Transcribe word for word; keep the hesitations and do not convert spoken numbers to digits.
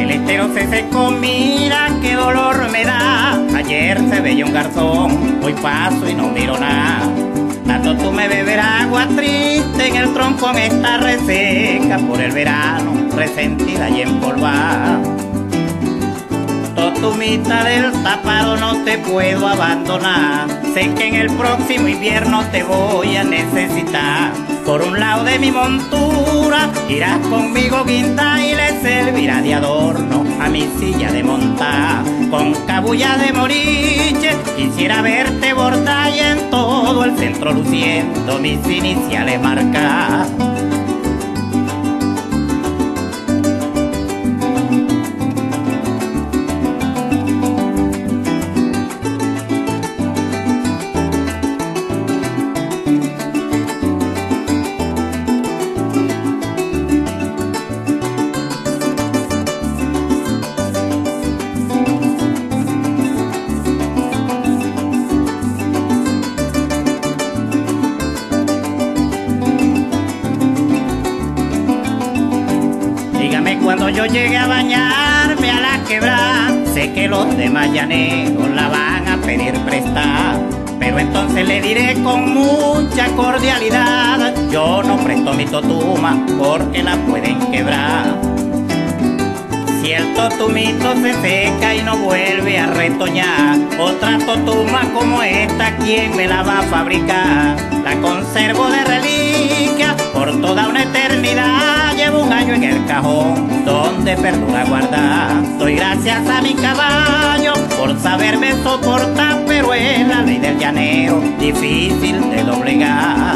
El estero se secó, mira qué dolor me da. Ayer se veía un garzón, hoy paso y no miro nada. Tanto tú me beber agua triste, en el tronco me está reseca por el verano, resentida y empolvada. Totumita del Táparo, no te puedo abandonar. Sé que en el próximo invierno te voy a necesitar. Por un lado de mi montura irás conmigo guinda y le servirá de adorno a mi silla de montar. Con cabulla de moriche quisiera verte bordar y en todo el centro luciendo mis iniciales marcar. Cuando yo llegue a bañarme a la quebrada, sé que los demás llaneros la van a pedir prestar, pero entonces le diré con mucha cordialidad: yo no presto mi totuma porque la pueden quebrar. Si el totumito se seca y no vuelve a retoñar, otra totuma como esta, ¿quién me la va a fabricar? La conservo de reliquia por toda una eternidad. Llevo un año en el cajón donde perdura guardar. Doy gracias a mi caballo por saberme soportar, pero es la ley del llanero, difícil de doblegar.